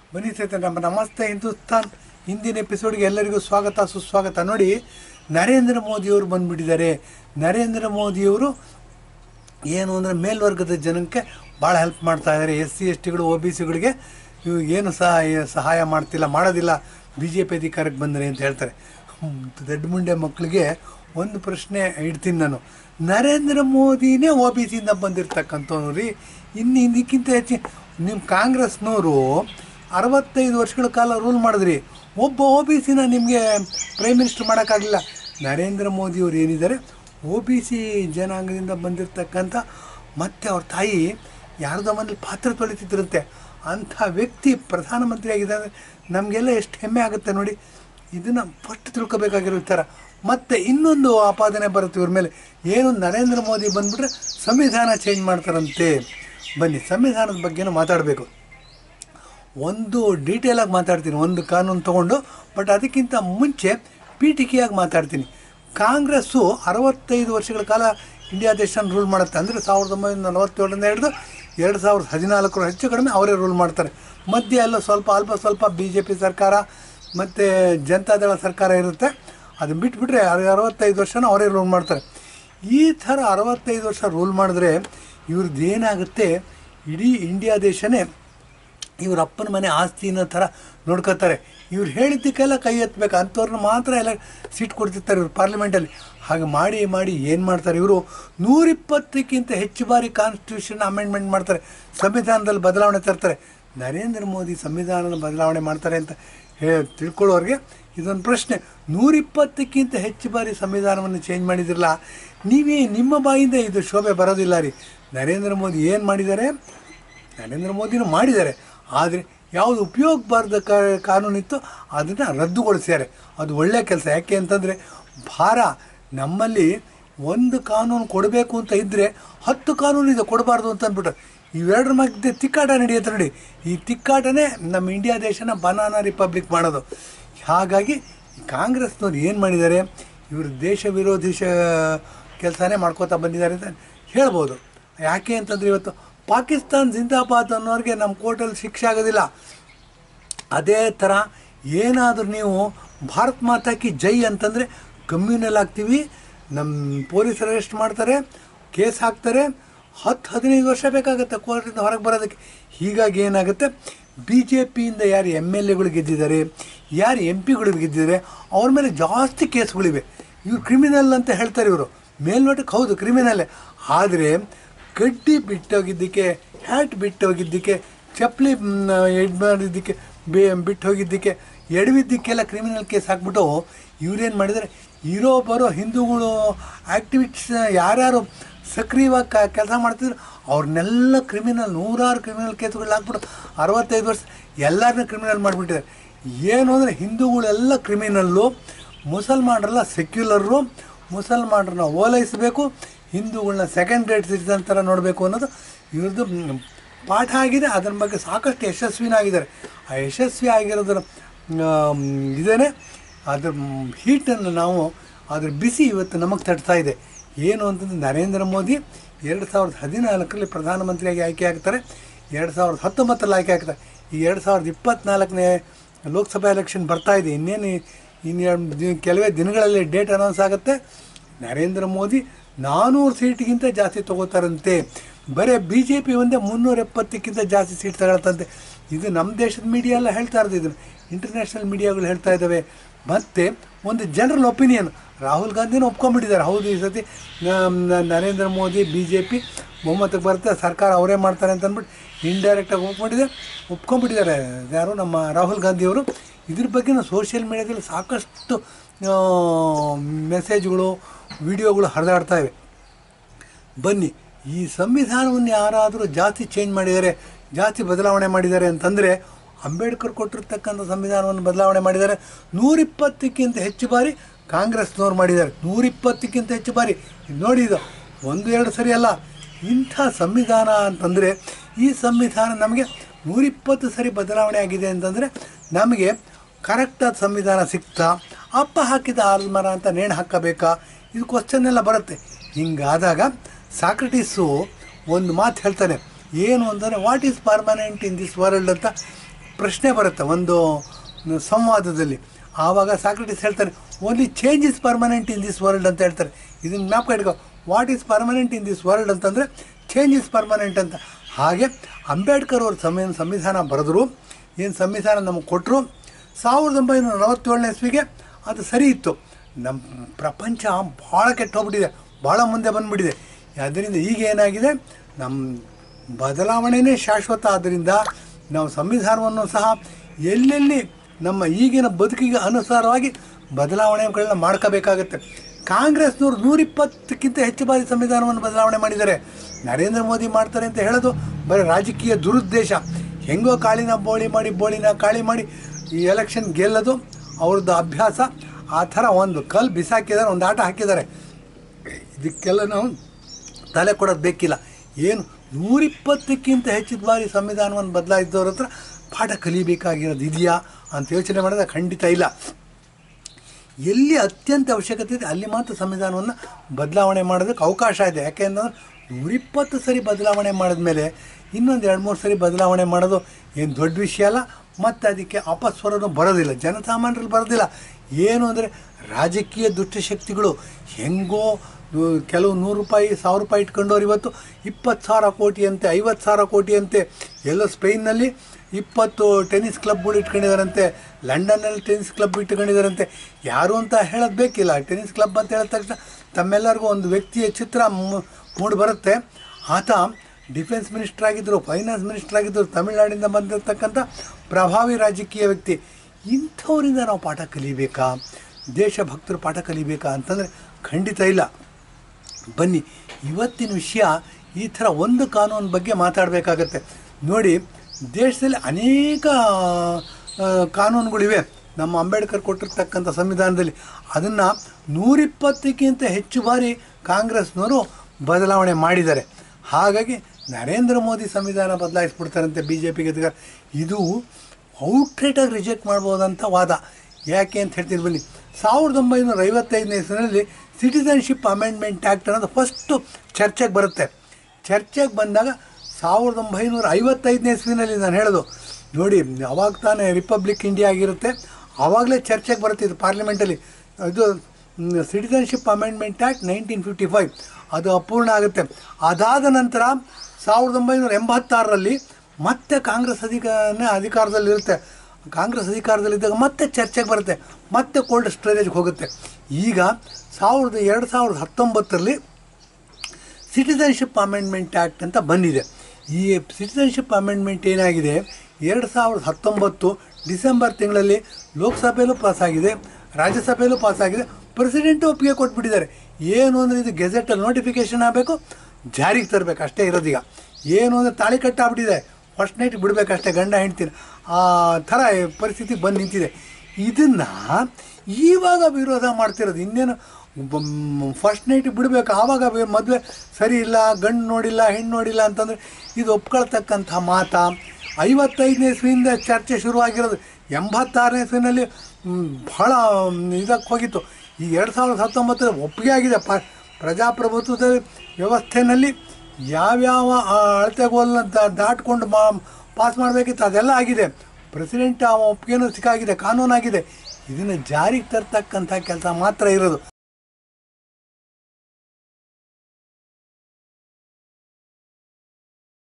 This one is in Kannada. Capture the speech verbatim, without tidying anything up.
ಬನ್ನಿ ಸ್ನೇಹಿತರೆ, ನಮ್ಮ ನಮಸ್ತೆ ಹಿಂದೂಸ್ತಾನ್ ಹಿಂದಿನ ಎಪಿಸೋಡ್ಗೆ ಎಲ್ಲರಿಗೂ ಸ್ವಾಗತ ಸುಸ್ವಾಗತ. ನೋಡಿ, ನರೇಂದ್ರ ಮೋದಿಯವರು ಬಂದುಬಿಟ್ಟಿದ್ದಾರೆ. ನರೇಂದ್ರ ಮೋದಿಯವರು ಏನು ಅಂದರೆ ಮೇಲ್ವರ್ಗದ ಜನಕ್ಕೆ ಭಾಳ ಹೆಲ್ಪ್ ಮಾಡ್ತಾ ಇದ್ದಾರೆ. ಎಸ್ ಸಿ ಎಸ್ ಟಿಗಳು ಒ ಬಿ ಸಿಗಳಿಗೆ ಇವು ಏನು ಸಹಾಯ ಸಹಾಯ ಮಾಡ್ತಿಲ್ಲ ಮಾಡೋದಿಲ್ಲ ಬಿ ಜೆ ಪಿ ಅಧಿಕಾರಕ್ಕೆ ಬಂದರೆ ಅಂತ ಹೇಳ್ತಾರೆ. ದೊಡ್ಡ ಮುಂಡೆ ಮಕ್ಕಳಿಗೆ ಒಂದು ಪ್ರಶ್ನೆ ಇಡ್ತೀನಿ ನಾನು. ನರೇಂದ್ರ ಮೋದಿನೇ ಒ ಬಿ ಸಿಯಿಂದ ಬಂದಿರ್ತಕ್ಕಂಥವ್ರು ರೀ. ಇನ್ನು ಇದಕ್ಕಿಂತ ಹೆಚ್ಚು ನಿಮ್ಮ ಕಾಂಗ್ರೆಸ್ನವರು ಅರವತ್ತೈದು ವರ್ಷಗಳ ಕಾಲ ರೂಲ್ ಮಾಡಿದ್ರಿ. ಒಬ್ಬ ಒ ಬಿ ಸಿನ ನಿಮಗೆ ಪ್ರೈಮ್ ಮಿನಿಸ್ಟರ್ ಮಾಡೋಕ್ಕಾಗಲಿಲ್ಲ. ನರೇಂದ್ರ ಮೋದಿಯವರು ಏನಿದ್ದಾರೆ ಒ ಬಿ ಸಿ ಜನಾಂಗದಿಂದ ಬಂದಿರತಕ್ಕಂಥ, ಮತ್ತು ಅವ್ರ ತಾಯಿ ಯಾರ್ದೋ ಮನೇಲಿ ಪಾತ್ರ ತೊಳಿತಿದ್ರಂತೆ, ಅಂಥ ವ್ಯಕ್ತಿ ಪ್ರಧಾನಮಂತ್ರಿ ಆಗಿದ್ದಾರೆ. ನಮಗೆಲ್ಲ ಎಷ್ಟು ಹೆಮ್ಮೆ ಆಗುತ್ತೆ ನೋಡಿ. ಇದನ್ನು ಫಸ್ಟ್ ತಿಳ್ಕೊಬೇಕಾಗಿರೋ ವಿಚಾರ. ಮತ್ತು ಇನ್ನೊಂದು ಆಪಾದನೆ ಬರುತ್ತೆ ಇವ್ರ ಮೇಲೆ, ಏನು ನರೇಂದ್ರ ಮೋದಿ ಬಂದುಬಿಟ್ರೆ ಸಂವಿಧಾನ ಚೇಂಜ್ ಮಾಡ್ತಾರಂತೆ. ಬನ್ನಿ, ಸಂವಿಧಾನದ ಬಗ್ಗೆನೂ ಮಾತಾಡಬೇಕು. ಒಂದು ಡೀಟೇಲಾಗಿ ಮಾತಾಡ್ತೀನಿ, ಒಂದು ಕಾನೂನು ತೊಗೊಂಡು. ಬಟ್ ಅದಕ್ಕಿಂತ ಮುಂಚೆ ಪೀಠಿಕೆಯಾಗಿ ಮಾತಾಡ್ತೀನಿ. ಕಾಂಗ್ರೆಸ್ಸು ಅರವತ್ತೈದು ವರ್ಷಗಳ ಕಾಲ ಇಂಡಿಯಾ ದೇಶನ ರೂಲ್ ಮಾಡುತ್ತೆ. ಅಂದರೆ ಸಾವಿರದ ಒಂಬೈನೂರ ನಲವತ್ತೇಳರಿಂದ ಹಿಡಿದು ಎರಡು ಸಾವಿರದ ಹದಿನಾಲ್ಕರ ಹೆಚ್ಚು ಕಡಿಮೆ ಅವರೇ ರೂಲ್ ಮಾಡ್ತಾರೆ. ಮಧ್ಯೆ ಎಲ್ಲ ಸ್ವಲ್ಪ ಅಲ್ಪ ಸ್ವಲ್ಪ ಬಿ ಜೆ ಪಿ ಸರ್ಕಾರ ಮತ್ತು ಜನತಾದಳ ಸರ್ಕಾರ ಇರುತ್ತೆ. ಅದನ್ನು ಬಿಟ್ಬಿಟ್ರೆ ಅರವತ್ತೈದು ವರ್ಷನ ಅವರೇ ರೂಲ್ ಮಾಡ್ತಾರೆ. ಈ ಥರ ಅರವತ್ತೈದು ವರ್ಷ ರೂಲ್ ಮಾಡಿದ್ರೆ ಇವ್ರದ್ದು ಏನಾಗುತ್ತೆ, ಇಡೀ ಇಂಡಿಯಾ ದೇಶನೇ ಇವ್ರ ಅಪ್ಪನ ಮನೆ ಆಸ್ತಿ ಅನ್ನೋ ಥರ ನೋಡ್ಕೋತಾರೆ. ಇವ್ರು ಹೇಳಿದ್ದಕ್ಕೆಲ್ಲ ಕೈ ಎತ್ತಬೇಕು, ಅಂಥವ್ರನ್ನ ಮಾತ್ರ ಎಲ್ಲ ಸೀಟ್ ಕೊಡ್ತಿರ್ತಾರೆ ಇವ್ರು ಪಾರ್ಲಿಮೆಂಟಲ್ಲಿ. ಹಾಗೆ ಮಾಡಿ ಮಾಡಿ ಏನು ಮಾಡ್ತಾರೆ ಇವರು, ನೂರಿಪ್ಪತ್ತಕ್ಕಿಂತ ಹೆಚ್ಚು ಬಾರಿ ಕಾನ್ಸ್ಟಿಟ್ಯೂಷನ್ ಅಮೆಂಡ್ಮೆಂಟ್ ಮಾಡ್ತಾರೆ, ಸಂವಿಧಾನದಲ್ಲಿ ಬದಲಾವಣೆ ತರ್ತಾರೆ. ನರೇಂದ್ರ ಮೋದಿ ಸಂವಿಧಾನದ ಬದಲಾವಣೆ ಮಾಡ್ತಾರೆ ಅಂತ ಹೇಳಿ ತಿಳ್ಕೊಳ್ಳೋರಿಗೆ ಇದೊಂದು ಪ್ರಶ್ನೆ. ನೂರಿಪ್ಪತ್ತಕ್ಕಿಂತ ಹೆಚ್ಚು ಬಾರಿ ಸಂವಿಧಾನವನ್ನು ಚೇಂಜ್ ಮಾಡಿದಿರಲ್ಲ, ನೀವೇ ನಿಮ್ಮ ಬಾಯಿಂದ ಇದು ಶೋಭೆ ಬರೋದಿಲ್ಲ ರೀ. ನರೇಂದ್ರ ಮೋದಿ ಏನು ಮಾಡಿದ್ದಾರೆ, ನರೇಂದ್ರ ಮೋದಿನೂ ಮಾಡಿದ್ದಾರೆ, ಆದರೆ ಯಾವುದು ಉಪಯೋಗ ಬಾರದ ಕಾನೂನಿತ್ತು ಅದನ್ನು ರದ್ದುಗೊಳಿಸ್ಯಾರೆ. ಅದು ಒಳ್ಳೆಯ ಕೆಲಸ. ಯಾಕೆ ಅಂತಂದರೆ ಭಾರ ನಮ್ಮಲ್ಲಿ ಒಂದು ಕಾನೂನು ಕೊಡಬೇಕು ಅಂತ ಇದ್ದರೆ ಹತ್ತು ಕಾನೂನು ಇದೆ ಕೊಡಬಾರ್ದು ಅಂತ ಅಂದ್ಬಿಟ್ಟು ಇವೆರಡರ ಮಧ್ಯೆ ತಿಕ್ಕಾಟ ನಡೆಯುತ್ತೆ ನೋಡಿ. ಈ ತಿಕ್ಕಾಟನೇ ನಮ್ಮ ಇಂಡಿಯಾ ದೇಶನ ಬನಾನಾ ರಿಪಬ್ಲಿಕ್ ಮಾಡೋದು. ಹಾಗಾಗಿ ಕಾಂಗ್ರೆಸ್ನವ್ರು ಏನು ಮಾಡಿದ್ದಾರೆ, ಇವರು ದೇಶ ವಿರೋಧಿ ಶ ಕೆಲಸನೇ ಮಾಡ್ಕೋತಾ ಬಂದಿದ್ದಾರೆ ಅಂತ ಹೇಳ್ಬೋದು. ಯಾಕೆ ಅಂತಂದರೆ ಇವತ್ತು ಪಾಕಿಸ್ತಾನ್ ಜಿಂದಾಬಾದ್ ಅನ್ನೋರಿಗೆ ನಮ್ಮ ಕೋರ್ಟಲ್ಲಿ ಶಿಕ್ಷೆ ಆಗೋದಿಲ್ಲ. ಅದೇ ಥರ ಏನಾದರೂ ನೀವು ಭಾರತ್ ಮಾತಾ ಕಿ ಜೈ ಅಂತಂದರೆ ಕಮ್ಯುನಲ್ ಆಗ್ತೀವಿ, ನಮ್ಮ ಪೊಲೀಸರು ಅರೆಸ್ಟ್ ಮಾಡ್ತಾರೆ, ಕೇಸ್ ಹಾಕ್ತಾರೆ, ಹತ್ತು ಹದಿನೈದು ವರ್ಷ ಬೇಕಾಗುತ್ತೆ ಕೋರ್ಟಿಂದ ಹೊರಗೆ ಬರೋದಕ್ಕೆ. ಹೀಗಾಗಿ ಏನಾಗುತ್ತೆ, ಬಿ ಜೆ ಪಿಯಿಂದ ಯಾರು ಎಮ್ ಎಲ್ ಎಗಳು ಗೆದ್ದಿದ್ದಾರೆ, ಯಾರು ಎಂ ಪಿಗಳು ಗೆದ್ದಿದ್ದಾರೆ, ಅವ್ರ ಮೇಲೆ ಜಾಸ್ತಿ ಕೇಸ್ಗಳಿವೆ. ಇವ್ರು ಕ್ರಿಮಿನಲ್ ಅಂತ ಹೇಳ್ತಾರೆ. ಇವರು ಮೇಲ್ನೋಟಕ್ಕೆ ಹೌದು ಕ್ರಿಮಿನಲ್ಲೇ, ಆದರೆ ಕಡ್ಡಿ ಬಿಟ್ಟೋಗಿದ್ದಕ್ಕೆ, ಹ್ಯಾಟ್ ಬಿಟ್ಟೋಗಿದ್ದಕ್ಕೆ, ಚಪ್ಪಲಿ ಎಡ್ ಮಾಡಿದ್ದಕ್ಕೆ, ಬೇ ಬಿಟ್ಟು ಹೋಗಿದ್ದಕ್ಕೆ, ಎಡವಿದ್ದಕ್ಕೆಲ್ಲ ಕ್ರಿಮಿನಲ್ ಕೇಸ್ ಹಾಕ್ಬಿಟ್ಟು ಇವರೇನು ಮಾಡಿದ್ದಾರೆ, ಇರೋ ಬರೋ ಹಿಂದೂಗಳು ಆ್ಯಕ್ಟಿವಿಟ್ಸ್ ಯಾರ್ಯಾರು ಸಕ್ರಿಯವಾಗಿ ಕ ಕೆಲಸ ಮಾಡ್ತಿದ್ರು ಅವ್ರನ್ನೆಲ್ಲ ಕ್ರಿಮಿನಲ್, ನೂರಾರು ಕ್ರಿಮಿನಲ್ ಕೇಸ್ಗಳು ಹಾಕ್ಬಿಟ್ಟು ಅರವತ್ತೈದು ವರ್ಷ ಎಲ್ಲರನ್ನೂ ಕ್ರಿಮಿನಲ್ ಮಾಡಿಬಿಟ್ಟಿದ್ದಾರೆ. ಏನು ಅಂದರೆ ಹಿಂದೂಗಳೆಲ್ಲ ಕ್ರಿಮಿನಲ್ಲು, ಮುಸಲ್ಮಾನರೆಲ್ಲ ಸೆಕ್ಯುಲರು, ಮುಸಲ್ಮಾನರನ್ನ ಓಲೈಸಬೇಕು, ಹಿಂದೂಗಳನ್ನ ಸೆಕೆಂಡ್ ಗ್ರೇಡ್ ಸಿಟಿಸನ್ ಥರ ನೋಡಬೇಕು ಅನ್ನೋದು ಇವ್ರದ್ದು ಪಾಠ ಆಗಿದೆ. ಅದರ ಬಗ್ಗೆ ಸಾಕಷ್ಟು ಯಶಸ್ವಿನಾಗಿದ್ದಾರೆ. ಆ ಯಶಸ್ವಿ ಆಗಿರೋದ್ರ ಇದೇನೆ ಅದ್ರ ಹೀಟನ್ನು ನಾವು ಅದ್ರ ಬಿಸಿ ಇವತ್ತು ನಮಗೆ ತಟ್ತಾ ಇದೆ. ಏನು ಅಂತಂದರೆ ನರೇಂದ್ರ ಮೋದಿ ಎರಡು ಸಾವಿರದ ಹದಿನಾಲ್ಕರಲ್ಲಿ ಪ್ರಧಾನಮಂತ್ರಿಯಾಗಿ ಆಯ್ಕೆ ಆಗ್ತಾರೆ, ಎರಡು ಸಾವಿರದ ಹತ್ತೊಂಬತ್ತರಲ್ಲಿ ಆಯ್ಕೆ ಆಗ್ತಾರೆ. ಈ ಎರಡು ಸಾವಿರದ ಇಪ್ಪತ್ತ್ನಾಲ್ಕನೇ ಲೋಕಸಭಾ ಎಲೆಕ್ಷನ್ ಬರ್ತಾಯಿದೆ. ಇನ್ನೇನು ಇನ್ನು ಕೆಲವೇ ದಿನಗಳಲ್ಲಿ ಡೇಟ್ ಅನೌನ್ಸ್ ಆಗುತ್ತೆ. ನರೇಂದ್ರ ಮೋದಿ ನಾನ್ನೂರು ಸೀಟಿಗಿಂತ ಜಾಸ್ತಿ ತೊಗೋತಾರಂತೆ. ಬರೀ ಬಿ ಜೆ ಪಿ ಒಂದೇ ಮುನ್ನೂರ ಎಪ್ಪತ್ತಕ್ಕಿಂತ ಜಾಸ್ತಿ ಸೀಟ್ ತಗೊಳ್ತಂತೆ. ಇದು ನಮ್ಮ ದೇಶದ ಮೀಡಿಯಾ ಎಲ್ಲ ಹೇಳ್ತಾ ಇರೋದು, ಇದನ್ನು ಇಂಟರ್ನ್ಯಾಷನಲ್ ಮೀಡಿಯಾಗಳು ಹೇಳ್ತಾ ಇದ್ದಾವೆ. ಮತ್ತು ಒಂದು ಜನರಲ್ ಒಪಿನಿಯನ್, ರಾಹುಲ್ ಗಾಂಧಿನೂ ಒಪ್ಕೊಂಡ್ಬಿಟ್ಟಿದ್ದಾರೆ, ಹೌದು ಈ ಸತಿ Narendra Modi B J P ಬಹುಮತಕ್ಕೆ ಬರುತ್ತೆ, ಸರ್ಕಾರ ಅವರೇ ಮಾಡ್ತಾರೆ ಅಂತ ಅಂದ್ಬಿಟ್ಟು ಇಂಡೈರೆಕ್ಟಾಗಿ ಒಪ್ಕೊಂಡಿದೆ ಒಪ್ಕೊಂಡ್ಬಿಟ್ಟಿದ್ದಾರೆ ಯಾರು ನಮ್ಮ ರಾಹುಲ್ ಗಾಂಧಿಯವರು. ಇದ್ರ ಬಗ್ಗೆ ಸೋಷಿಯಲ್ ಮೀಡಿಯಾದಲ್ಲಿ ಸಾಕಷ್ಟು ಮೆಸೇಜ್ಗಳು, ವಿಡಿಯೋಗಳು ಹರಿದಾಡ್ತಾ ಇವೆ. ಬನ್ನಿ, ಈ ಸಂವಿಧಾನವನ್ನು ಯಾರಾದರೂ ಜಾಸ್ತಿ ಚೇಂಜ್ ಮಾಡಿದ್ದಾರೆ, ಜಾಸ್ತಿ ಬದಲಾವಣೆ ಮಾಡಿದ್ದಾರೆ ಅಂತಂದರೆ ಅಂಬೇಡ್ಕರ್ ಕೊಟ್ಟಿರ್ತಕ್ಕಂಥ ಸಂವಿಧಾನವನ್ನು ಬದಲಾವಣೆ ಮಾಡಿದ್ದಾರೆ. ನೂರಿಪ್ಪತ್ತಕ್ಕಿಂತ ಹೆಚ್ಚು ಬಾರಿ ಕಾಂಗ್ರೆಸ್ನವ್ರು ಮಾಡಿದ್ದಾರೆ. ನೂರಿಪ್ಪತ್ತಕ್ಕಿಂತ ಹೆಚ್ಚು ಬಾರಿ ನೋಡಿ, ಇದು ಒಂದು ಎರಡು ಸರಿ ಅಲ್ಲ. ಇಂಥ ಸಂವಿಧಾನ ಅಂತಂದರೆ ಈ ಸಂವಿಧಾನ ನಮಗೆ ನೂರಿಪ್ಪತ್ತು ಸರಿ ಬದಲಾವಣೆ ಆಗಿದೆ ಅಂತಂದರೆ ನಮಗೆ ಕರೆಕ್ಟಾದ ಸಂವಿಧಾನ ಸಿಗ್ತಾ, ಅಪ್ಪ ಹಾಕಿದ ಆಲ್ಮರ ಅಂತ ನೇಣು ಹಾಕಬೇಕಾ, ಇದು ಕ್ವಶನ್ ಎಲ್ಲ ಬರುತ್ತೆ. ಹಿಂಗಾದಾಗ ಸಾಕ್ರೆಟಿಸು ಒಂದು ಮಾತು ಹೇಳ್ತಾನೆ, ಏನು ಅಂತಂದರೆ what is permanent in this world ಅಂತ ಪ್ರಶ್ನೆ ಬರುತ್ತೆ ಒಂದು ಸಂವಾದದಲ್ಲಿ. ಆವಾಗ ಸಾಕ್ರೆಟಿಸ್ ಹೇಳ್ತಾರೆ, only change is permanent in this world ಅಂತ ಹೇಳ್ತಾರೆ. ಇದನ್ನು ಜ್ಞಾಪಕ ಇಟ್ಕೋ, what is permanent in this world ಅಂತಂದರೆ ಚೇಂಜ್ ಇಸ್ ಪರ್ಮನೆಂಟ್ ಅಂತ. ಹಾಗೆ ಅಂಬೇಡ್ಕರ್ ಅವರು ಸಮಯ ಸಂವಿಧಾನ ಬರೆದ್ರು, ಏನು ಸಂವಿಧಾನ ನಮಗೆ ಕೊಟ್ಟರು. ಸಾವಿರದ ಒಂಬೈನೂರ ನಲವತ್ತೇಳನೇ ಇಸ್ವಿಗೆ ಅದು ಸರಿ ಇತ್ತು. ನಮ್ಮ ಪ್ರಪಂಚ ಭಾಳ ಕೆಟ್ಟು ಹೋಗ್ಬಿಟ್ಟಿದೆ, ಭಾಳ ಮುಂದೆ ಬಂದುಬಿಟ್ಟಿದೆ. ಅದರಿಂದ ಈಗ ಏನಾಗಿದೆ, ನಮ್ಮ ಬದಲಾವಣೆಯೇ ಶಾಶ್ವತ. ಆದ್ದರಿಂದ ನಾವು ಸಂವಿಧಾನವನ್ನು ಸಹ ಎಲ್ಲೆಲ್ಲಿ ನಮ್ಮ ಈಗಿನ ಬದುಕಿಗೆ ಅನುಸಾರವಾಗಿ ಬದಲಾವಣೆಗಳನ್ನ ಮಾಡ್ಕೋಬೇಕಾಗತ್ತೆ. ಕಾಂಗ್ರೆಸ್ನವ್ರು ನೂರಿಪ್ಪತ್ತಕ್ಕಿಂತ ಹೆಚ್ಚು ಬಾರಿ ಸಂವಿಧಾನವನ್ನು ಬದಲಾವಣೆ ಮಾಡಿದ್ದಾರೆ. ನರೇಂದ್ರ ಮೋದಿ ಮಾಡ್ತಾರೆ ಅಂತ ಹೇಳೋದು ಬರೀ ರಾಜಕೀಯ ದುರುದ್ದೇಶ. ಹೆಂಗೋ ಕಾಳಿನ ಬೋಳಿ ಮಾಡಿ ಬೋಳಿನ ಕಾಳಿ ಮಾಡಿ ಈ ಎಲೆಕ್ಷನ್ ಗೆಲ್ಲೋದು ಅವ್ರದ್ದು ಅಭ್ಯಾಸ. ಆ ಥರ ಒಂದು ಕಲ್ಲು ಬಿಸಾಕಿದ್ದಾರೆ, ಒಂದು ಆಟ ಹಾಕಿದ್ದಾರೆ. ಇದಕ್ಕೆಲ್ಲ ನಾವು ತಲೆ ಕೊಡೋದು ಬೇಕಿಲ್ಲ. ಏನು ನೂರಿಪ್ಪತ್ತಕ್ಕಿಂತ ಹೆಚ್ಚಿದ ಬಾರಿ ಸಂವಿಧಾನವನ್ನು ಬದಲಾಯಿಸಿದವ್ರ ಹತ್ರ ಪಾಠ ಕಲಿಬೇಕಾಗಿರೋದು ಇದೆಯಾ ಅಂತ ಯೋಚನೆ ಮಾಡಿದ್ರೆ ಖಂಡಿತ ಇಲ್ಲ. ಎಲ್ಲಿ ಅತ್ಯಂತ ಅವಶ್ಯಕತೆ ಇದೆ ಅಲ್ಲಿ ಮಾತ್ರ ಸಂವಿಧಾನವನ್ನು ಬದಲಾವಣೆ ಮಾಡೋದಕ್ಕೆ ಅವಕಾಶ ಇದೆ. ಯಾಕೆಂದ್ರೆ ನೂರಿಪ್ಪತ್ತು ಸರಿ ಬದಲಾವಣೆ ಮಾಡಿದ್ಮೇಲೆ ಇನ್ನೊಂದು ಎರಡು ಮೂರು ಸರಿ ಬದಲಾವಣೆ ಮಾಡೋದು ಏನು ದೊಡ್ಡ ವಿಷಯ ಅಲ್ಲ. ಮತ್ತು ಅದಕ್ಕೆ ಅಪಸ್ವರನೂ ಬರೋದಿಲ್ಲ, ಜನಸಾಮಾನ್ಯರಲ್ಲಿ ಬರೋದಿಲ್ಲ. ಏನು ಅಂದರೆ ರಾಜಕೀಯ ದುಷ್ಟಶಕ್ತಿಗಳು ಹೆಂಗೋ ಕೆಲವು ನೂರು ರೂಪಾಯಿ ಸಾವಿರ ರೂಪಾಯಿ ಇಟ್ಕೊಂಡವ್ರು ಇವತ್ತು ಇಪ್ಪತ್ತು ಸಾವಿರ ಕೋಟಿ ಅಂತೆ, ಐವತ್ತು ಸಾವಿರ ಕೋಟಿ ಅಂತೆ. ಎಲ್ಲೋ ಸ್ಪೇನ್ನಲ್ಲಿ ಇಪ್ಪತ್ತು ಟೆನ್ನಿಸ್ ಕ್ಲಬ್ಗಳು ಇಟ್ಕೊಂಡಿದ್ದಾರಂತೆ, ಲಂಡನ್ನಲ್ಲಿ ಟೆನ್ನಿಸ್ ಕ್ಲಬ್ ಇಟ್ಕೊಂಡಿದ್ದಾರಂತೆ. ಯಾರು ಅಂತ ಹೇಳೋದು ಬೇಕಿಲ್ಲ. ಟೆನ್ನಿಸ್ ಕ್ಲಬ್ ಅಂತ ಹೇಳಿದ ತಕ್ಷಣ ತಮ್ಮೆಲ್ಲರಿಗೂ ಒಂದು ವ್ಯಕ್ತಿಯ ಚಿತ್ರ ಮೂಡಿ ಬರುತ್ತೆ. ಆತ ಡಿಫೆನ್ಸ್ ಮಿನಿಸ್ಟರ್ ಆಗಿದ್ದರು, ಫೈನಾನ್ಸ್ ಮಿನಿಸ್ಟರ್ ಆಗಿದ್ದರು, ತಮಿಳುನಾಡಿಂದ ಬಂದಿರತಕ್ಕಂಥ ಪ್ರಭಾವಿ ರಾಜಕೀಯ ವ್ಯಕ್ತಿ. ಇಂಥವರಿಂದ ನಾವು ಪಾಠ ಕಲಿಬೇಕಾ, ದೇಶಭಕ್ತರು ಪಾಠ ಕಲಿಬೇಕಾ ಅಂತಂದರೆ ಖಂಡಿತ ಇಲ್ಲ. ಬನ್ನಿ, ಇವತ್ತಿನ ವಿಷಯ ಈ ಥರ ಒಂದು ಕಾನೂನು ಬಗ್ಗೆ ಮಾತಾಡಬೇಕಾಗತ್ತೆ. ನೋಡಿ, ದೇಶದಲ್ಲಿ ಅನೇಕ ಕಾನೂನುಗಳಿವೆ ನಮ್ಮ ಅಂಬೇಡ್ಕರ್ ಕೊಟ್ಟಿರ್ತಕ್ಕಂಥ ಸಂವಿಧಾನದಲ್ಲಿ. ಅದನ್ನು ನೂರಿಪ್ಪತ್ತಕ್ಕಿಂತ ಹೆಚ್ಚು ಬಾರಿ ಕಾಂಗ್ರೆಸ್ನವರು ಬದಲಾವಣೆ ಮಾಡಿದ್ದಾರೆ. ಹಾಗಾಗಿ ನರೇಂದ್ರ ಮೋದಿ ಸಂವಿಧಾನ ಬದಲಾಯಿಸ್ಬಿಡ್ತಾರಂತೆ ಬಿ ಜೆ ಪಿಗೆ ಅಧಿಕಾರ. ಇದು ಔಟ್ರೇಟಾಗಿ ರಿಜೆಕ್ಟ್ ಮಾಡ್ಬೋದಂಥ ವಾದ. ಯಾಕೆ ಅಂತ ಹೇಳ್ತೀನಿ ಬನ್ನಿ. ಸಾವಿರದ ಒಂಬೈನೂರ ಐವತ್ತೈದನೇ ಇಸ್ವಿನಲ್ಲಿ ಸಿಟಿಸನ್ಶಿಪ್ ಅಮೆಂಡ್ಮೆಂಟ್ ಆ್ಯಕ್ಟ್ ಅನ್ನೋದು ಫಸ್ಟು ಚರ್ಚೆಗೆ ಬರುತ್ತೆ. ಚರ್ಚೆಗೆ ಬಂದಾಗ ಸಾವಿರದ ಒಂಬೈನೂರ ಐವತ್ತೈದನೇ ಇಸ್ವಿನಲ್ಲಿ ನಾನು ಹೇಳೋದು ನೋಡಿ, ಅವಾಗ ತಾನೇ ರಿಪಬ್ಲಿಕ್ ಇಂಡಿಯಾ ಆಗಿರುತ್ತೆ, ಆವಾಗಲೇ ಚರ್ಚೆಗೆ ಬರುತ್ತೆ ಇದು ಪಾರ್ಲಿಮೆಂಟಲ್ಲಿ. ಇದು citizenship amendment act nineteen fifty five ಅದು ಅಪೂರ್ಣ ಆಗುತ್ತೆ. ಅದಾದ ನಂತರ ಸಾವಿರದ ಒಂಬೈನೂರ ಎಂಬತ್ತಾರರಲ್ಲಿ ಮತ್ತೆ ಕಾಂಗ್ರೆಸ್ ಅಧಿಕಾರ ಅಧಿಕಾರದಲ್ಲಿರುತ್ತೆ. ಕಾಂಗ್ರೆಸ್ ಅಧಿಕಾರದಲ್ಲಿದ್ದಾಗ ಮತ್ತೆ ಚರ್ಚೆಗೆ ಬರುತ್ತೆ, ಮತ್ತೆ ಕೋಲ್ಡ್ ಸ್ಟೋರೇಜ್ಗೆ ಹೋಗುತ್ತೆ. ಈಗ ಸಾವಿರದ ಎರಡು ಸಾವಿರದ ಹತ್ತೊಂಬತ್ತರಲ್ಲಿ ಸಿಟಿಸನ್ಶಿಪ್ ಅಮೆಂಡ್ಮೆಂಟ್ ಆ್ಯಕ್ಟ್ ಅಂತ ಬಂದಿದೆ. ಈ ಸಿಟಿಸನ್ಶಿಪ್ ಅಮೆಂಡ್ಮೆಂಟ್ ಏನಾಗಿದೆ, ಎರಡು ಸಾವಿರದ ಹತ್ತೊಂಬತ್ತು ಡಿಸೆಂಬರ್ ತಿಂಗಳಲ್ಲಿ ಲೋಕಸಭೆಯಲ್ಲೂ ಪಾಸಾಗಿದೆ, ರಾಜ್ಯಸಭೆಯಲ್ಲೂ ಪಾಸಾಗಿದೆ, ಪ್ರೆಸಿಡೆಂಟು ಒಪ್ಪಿಗೆ ಕೊಟ್ಬಿಟ್ಟಿದ್ದಾರೆ. ಏನು ಅಂದರೆ ಇದು ಗೆಜೆಟಲ್ಲಿ ನೋಟಿಫಿಕೇಷನ್ ಆಗಬೇಕು, ಜಾರಿಗೆ ತರಬೇಕು, ಅಷ್ಟೇ ಇರೋದೀಗ. ಏನು ಅಂದರೆ ತಾಳಿ ಕಟ್ಟಾಗ್ಬಿಟ್ಟಿದೆ, ಫಸ್ಟ್ ನೈಟ್ ಬಿಡಬೇಕಷ್ಟೇ ಗಂಡ ಹೆಂಡ್ತೀನಿ, ಆ ಥರ ಪರಿಸ್ಥಿತಿ ಬಂದು ನಿಂತಿದೆ. ಇದನ್ನು ಈವಾಗ ವಿರೋಧ ಮಾಡ್ತಿರೋದು. ಇನ್ನೇನು ಫಸ್ಟ್ ನೈಟ್ ಬಿಡಬೇಕು, ಆವಾಗ ಮದುವೆ ಸರಿ ಇಲ್ಲ, ಗಂಡು ನೋಡಿಲ್ಲ, ಹೆಣ್ಣು ನೋಡಿಲ್ಲ ಅಂತಂದರೆ ಇದು ಒಪ್ಕೊಳ್ತಕ್ಕಂಥ ಮಾತಾ? ಐವತ್ತೈದನೇ ಇಸ್ವಿಯಿಂದ ಚರ್ಚೆ ಶುರುವಾಗಿರೋದು, ಎಂಬತ್ತಾರನೇ ಇಸ್ವಿನಲ್ಲಿ ಭಾಳ ಇದಕ್ಕೆ ಹೋಗಿತ್ತು. ಈ ಎರಡು ಸಾವಿರದ ಹತ್ತೊಂಬತ್ತರಲ್ಲಿ ಒಪ್ಪಿಗೆ ಆಗಿದೆ. ಪ ಪ್ರಜಾಪ್ರಭುತ್ವದ ವ್ಯವಸ್ಥೆಯಲ್ಲಿ ಯಾವ್ಯಾವ ಅಳತೆಗೋಲನ್ನ ದಾಟ್ಕೊಂಡು ಮಾ ಪಾಸ್ ಮಾಡಬೇಕಿತ್ತು ಅದೆಲ್ಲ ಆಗಿದೆ. ಪ್ರೆಸಿಡೆಂಟ್ ಒಪ್ಪಿಗೆನೂ ಸಿಕ್ಕಾಗಿದೆ, ಕಾನೂನಾಗಿದೆ. ಇದನ್ನು ಜಾರಿಗೆ ತರ್ತಕ್ಕಂಥ ಕೆಲಸ ಮಾತ್ರ ಇರೋದು.